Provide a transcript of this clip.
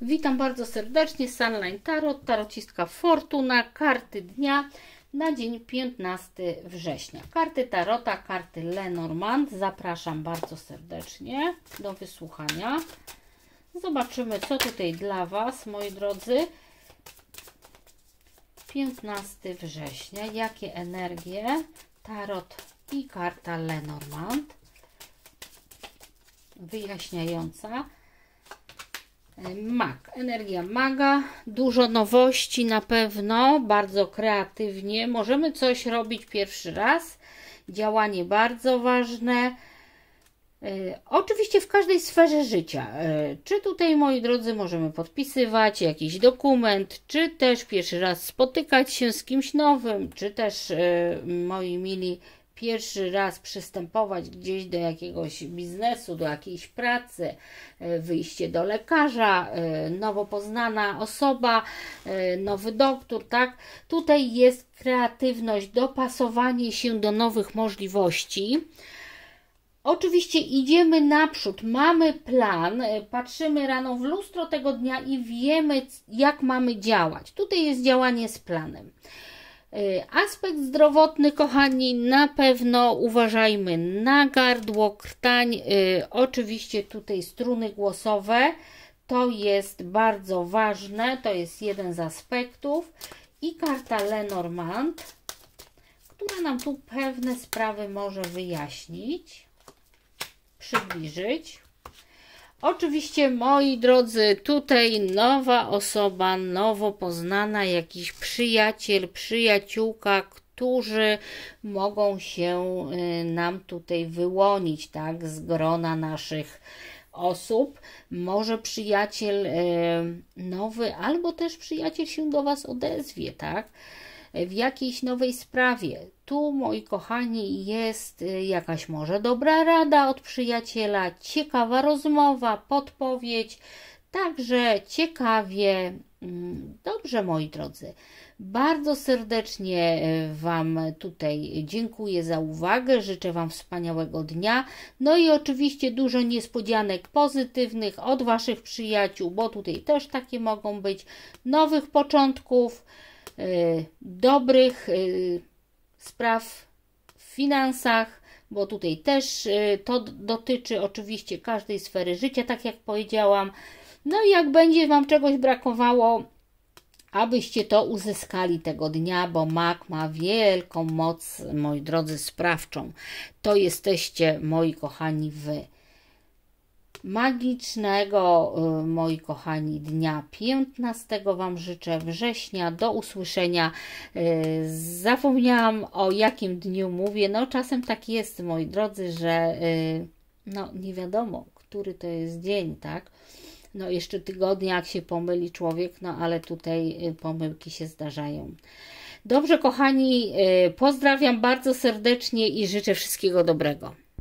Witam bardzo serdecznie, Sunline Tarot, tarocistka Fortuna, karty dnia na dzień 15 września. Karty Tarota, karty Lenormand. Zapraszam bardzo serdecznie do wysłuchania. Zobaczymy, co tutaj dla Was, moi drodzy. 15 września, jakie energie Tarot i karta Lenormand wyjaśniająca. Mag, energia maga, dużo nowości na pewno, bardzo kreatywnie, możemy coś robić pierwszy raz, działanie bardzo ważne, oczywiście w każdej sferze życia, czy tutaj, moi drodzy, możemy podpisywać jakiś dokument, czy też pierwszy raz spotykać się z kimś nowym, czy też, moi mili, pierwszy raz przystępować gdzieś do jakiegoś biznesu, do jakiejś pracy, wyjście do lekarza, nowo poznana osoba, nowy doktor, tak? Tutaj jest kreatywność, dopasowanie się do nowych możliwości. Oczywiście idziemy naprzód, mamy plan, patrzymy rano w lustro tego dnia i wiemy, jak mamy działać. Tutaj jest działanie z planem. Aspekt zdrowotny, kochani, na pewno uważajmy na gardło, krtań, oczywiście tutaj struny głosowe, to jest bardzo ważne, to jest jeden z aspektów. I karta Lenormand, która nam tu pewne sprawy może wyjaśnić, przybliżyć. Oczywiście, moi drodzy, tutaj nowa osoba, nowo poznana, jakiś przyjaciel, przyjaciółka, którzy mogą się nam tutaj wyłonić, tak, z grona naszych osób. Może przyjaciel nowy, albo też przyjaciel się do Was odezwie, tak, w jakiejś nowej sprawie. Tu, moi kochani, jest jakaś może dobra rada od przyjaciela, ciekawa rozmowa, podpowiedź, także ciekawie. Dobrze, moi drodzy, bardzo serdecznie Wam tutaj dziękuję za uwagę, życzę Wam wspaniałego dnia, no i oczywiście dużo niespodzianek pozytywnych od Waszych przyjaciół, bo tutaj też takie mogą być, nowych początków, dobrych spraw w finansach, bo tutaj też to dotyczy oczywiście każdej sfery życia, tak jak powiedziałam. No i jak będzie Wam czegoś brakowało, abyście to uzyskali tego dnia, bo mag ma wielką moc, moi drodzy, sprawczą. To jesteście, moi kochani, Wy. Magicznego, moi kochani, dnia 15 Wam życzę września. Do usłyszenia. Zapomniałam, o jakim dniu mówię. No czasem tak jest, moi drodzy, że no nie wiadomo, który to jest dzień, tak? No jeszcze tygodnie, jak się pomyli człowiek, no ale tutaj pomyłki się zdarzają. Dobrze, kochani, pozdrawiam bardzo serdecznie i życzę wszystkiego dobrego.